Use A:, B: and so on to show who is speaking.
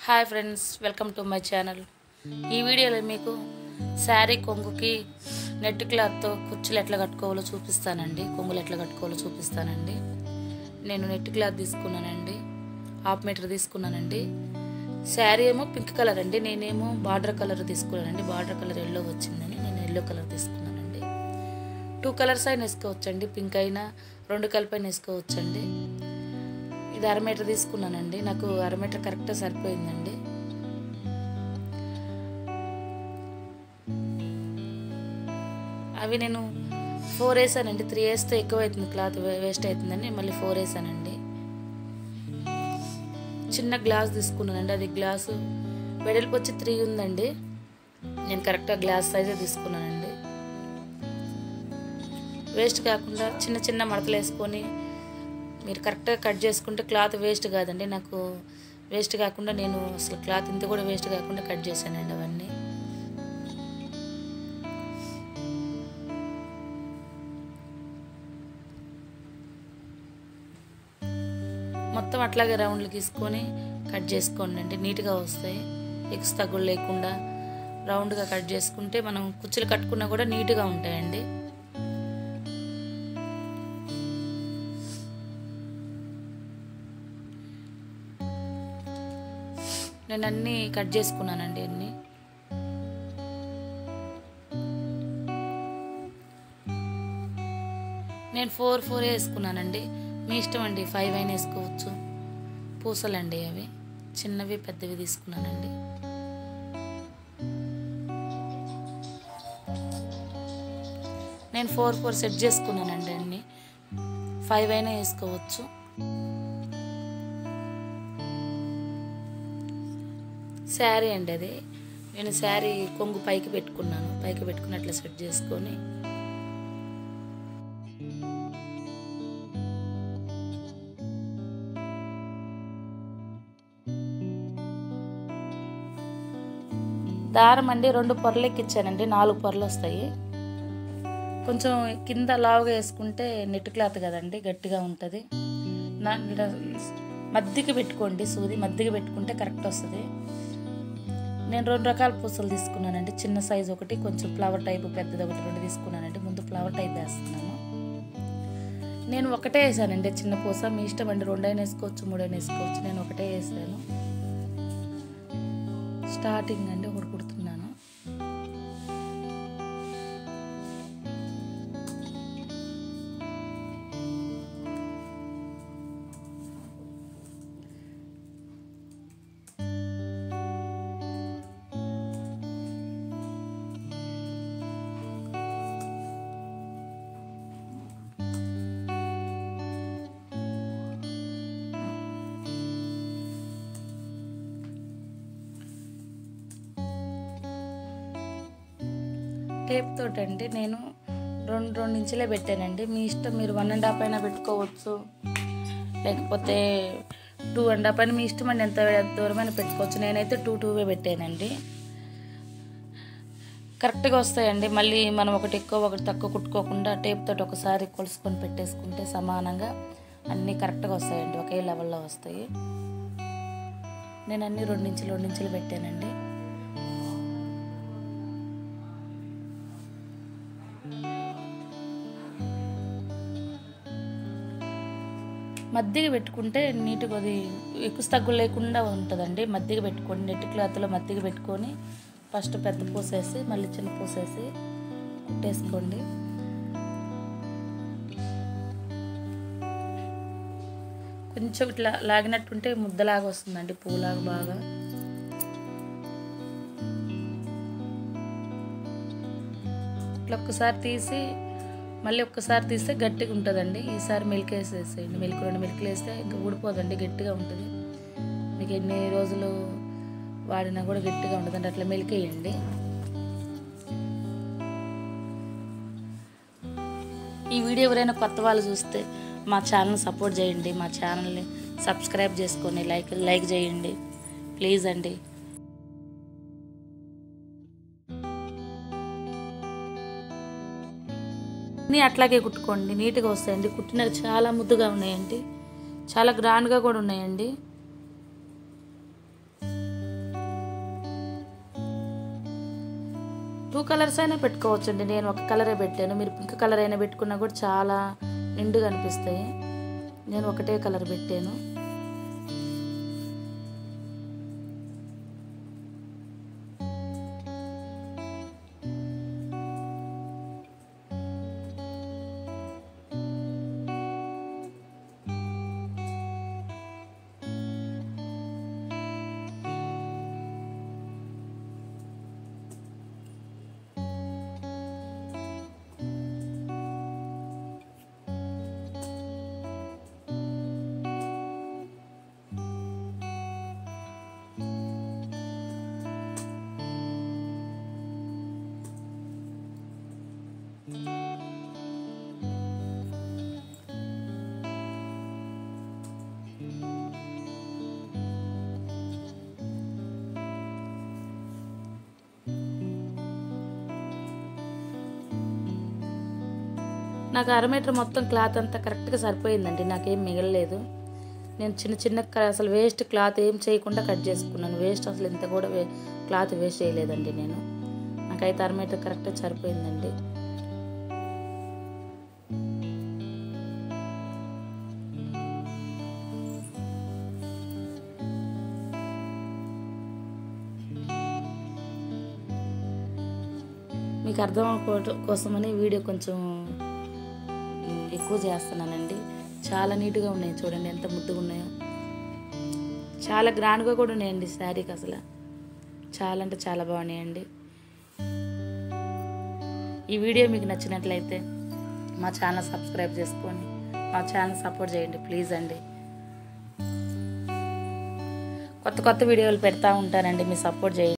A: Hi friends, welcome to my channel. ఈ వీడియోలో మీకు శారీ కొంగుకి నెట్ క్లాత్తో కుచ్చులు ఎట్లా కట్టుకోవాలో చూపిస్తానండి. కొంగులు ఎట్లా కట్టుకోవాలో చూపిస్తానండి. నేను నెట్ క్లాత్ తీసుకున్నానండి, 1/2 మీటర్ తీసుకున్నానండి. శారీ ఏమో పింక్ కలర్ అండి, నేనేమో బార్డర్ కలర్ తీసుకున్నానండి. బార్డర్ కలర్ ఎల్లో వచ్చిందని నేను ఎల్లో కలర్ తీసుకున్నానండి. 2 కలర్స్ అయినా వేసుకోవచ్చండి, పింక్ అయినా 2 కలిపి అయినా వేసుకోవచ్చండి. ఇది 1/2 మీటర్ తీసుకున్నానండి, నాకు 1/2 మీటర్ కరెక్ట్గా సరిపోయిందండి. అవి నేను 4 వేసానండి. 3 వేస్తే ఎక్కువ అవుతుంది, క్లాత్ వేస్ట్ అవుతుందని మళ్ళీ 4 వేసానండి. చిన్న గ్లాస్ తీసుకున్నానండి, అది గ్లాసు వెడల్పు వచ్చి 3 ఉందండి. నేను కరెక్ట్గా గ్లాస్ సైజే తీసుకున్నానండి. వేస్ట్ కాకుండా చిన్న చిన్న మడతలు వేసుకొని మీరు కరెక్ట్గా కట్ చేసుకుంటే క్లాత్ వేస్ట్ కాదండి. నాకు వేస్ట్ కాకుండా నేను అసలు క్లాత్ ఇంత కూడా వేస్ట్ కాకుండా కట్ చేశానండి. అవన్నీ మొత్తం అట్లాగే రౌండ్లు తీసుకొని కట్ చేసుకోండి అండి, నీట్గా వస్తాయి. ఎక్స్ తగ్గులు లేకుండా రౌండ్గా కట్ చేసుకుంటే మనం కుచ్చులు కట్టుకున్నా కూడా నీట్గా ఉంటాయండి. నేను అన్నీ కట్ చేసుకున్నానండి. అన్నీ నేను 4 వేసుకున్నానండి. మీ ఇష్టం అండి, 5 అయినా వేసుకోవచ్చు. పూసలండి అవి, చిన్నవి పెద్దవి తీసుకున్నానండి. నేను 4 సెట్ చేసుకున్నానండి. అన్నీ 5 అయినా వేసుకోవచ్చు. శారీ అండి అది, నేను శారీ కొంగు పైకి పెట్టుకున్నాను. పైకి పెట్టుకుని అట్లా సెట్ చేసుకొని దారం అండి 2 పొరలు ఎక్కించానండి. 4 పొరలు వస్తాయి. కొంచెం కింద లావుగా వేసుకుంటే నెట్ క్లాత్ కదండి, గట్టిగా ఉంటుంది. మధ్యకి పెట్టుకోండి, సూది మధ్యకి పెట్టుకుంటే కరెక్ట్ వస్తుంది. నేను 2 రకాల పూసలు తీసుకున్నానండి. చిన్న సైజు ఒకటి, కొంచెం ఫ్లవర్ టైపు పెద్దది ఒకటి, 2 తీసుకున్నానండి. ముందు ఫ్లవర్ టైప్ వేస్తున్నాను. నేను ఒకటే వేసానండి చిన్న పూస. మీ ఇష్టం అండి, 2 అయినా వేసుకోవచ్చు, 3 అయినా వేసుకోవచ్చు. నేను ఒకటే వేసాను. స్టార్టింగ్ అండి ఒకటి కుడుతున్నాను. టేప్ తోటండి నేను 2 ఇంచులే పెట్టానండి. మీ ఇష్టం, మీరు 1.5 అయినా పెట్టుకోవచ్చు, లేకపోతే 2.5 అయినా మీ ఇష్టం అండి, ఎంత దూరమైనా పెట్టుకోవచ్చు. నేనైతే 2 పెట్టానండి. కరెక్ట్గా వస్తాయండి. మళ్ళీ మనం ఒకటి ఎక్కువ ఒకటి తక్కువ కుట్టుకోకుండా టేప్ తోటి ఒకసారి కొలుసుకొని పెట్టేసుకుంటే సమానంగా అన్నీ కరెక్ట్గా వస్తాయండి, ఒకే లెవెల్లో వస్తాయి. నేను అన్నీ 2 ఇంచులు పెట్టానండి. మధ్యకి పెట్టుకుంటే నీట్గా అది ఎక్కువ తగ్గులు లేకుండా ఉంటుందండి. మధ్యకి పెట్టుకోండి, నెట్ క్లాత్లో మధ్యకి పెట్టుకొని ఫస్ట్ పెద్ద పూసేసి మళ్ళీ చిన్న పూసేసి కుట్టేసుకోండి. కొంచెం ఇట్లా లాగినట్టుంటే ముద్దలాగా వస్తుందండి, పువ్వులాగా బాగా. ఇట్లా ఒక్కసారి తీసి మళ్ళీ ఒక్కసారి తీస్తే గట్టిగా ఉంటుందండి. ఈసారి మిల్క్ వేసేసేయండి. 2 మిల్క్లు వేస్తే ఇంకా ఊడిపోదండి, గట్టిగా ఉంటుంది. మీకు ఎన్ని రోజులు వాడినా కూడా గట్టిగా ఉంటుందండి. అట్లా మిల్క్ వేయండి. ఈ వీడియో ఎవరైనా కొత్త వాళ్ళు చూస్తే మా ఛానల్ సపోర్ట్ చేయండి. మా ఛానల్ని సబ్స్క్రైబ్ చేసుకొని లైక్ చేయండి ప్లీజ్ అండి. అన్నీ అట్లాగే కుట్టుకోండి, నీట్గా వస్తాయండి. కుట్టినవి చాలా ముద్దుగా ఉన్నాయండి, చాలా గ్రాండ్గా కూడా ఉన్నాయండి. 2 కలర్స్ అయినా పెట్టుకోవచ్చండి. నేను ఒక కలరే పెట్టాను. మీరు పింక్ కలర్ అయినా పెట్టుకున్నా కూడా చాలా నిండుగా అనిపిస్తాయి. నేను ఒకటే కలర్ పెట్టాను. నాకు 1/2 మీటర్ మొత్తం క్లాత్ అంతా కరెక్ట్గా సరిపోయిందండి. నాకేం మిగలలేదు. నేను చిన్న చిన్న అసలు వేస్ట్ క్లాత్ ఏం చేయకుండా కట్ చేసుకున్నాను. వేస్ట్ అసలు ఇంత కూడా క్లాత్ వేస్ట్ చేయలేదండి నేను. నాకైతే 1/2 మీటర్ కరెక్ట్గా సరిపోయిందండి. మీకు అర్థం అవ్వడం కోసమని వీడియో కొంచెం ఎక్కువ చేస్తున్నానండి. చాలా నీట్గా ఉన్నాయి చూడండి, ఎంత ముద్దుగా ఉన్నాయో. చాలా గ్రాండ్గా కూడా ఉన్నాయండి శారీకి. అసలు చాలా అంటే చాలా బాగున్నాయండి. ఈ వీడియో మీకు నచ్చినట్లయితే మా ఛానల్ సబ్స్క్రైబ్ చేసుకొని మా ఛానల్ సపోర్ట్ చేయండి ప్లీజ్ అండి. కొత్త కొత్త వీడియోలు పెడతా ఉంటానండి, మీ సపోర్ట్ చేయండి.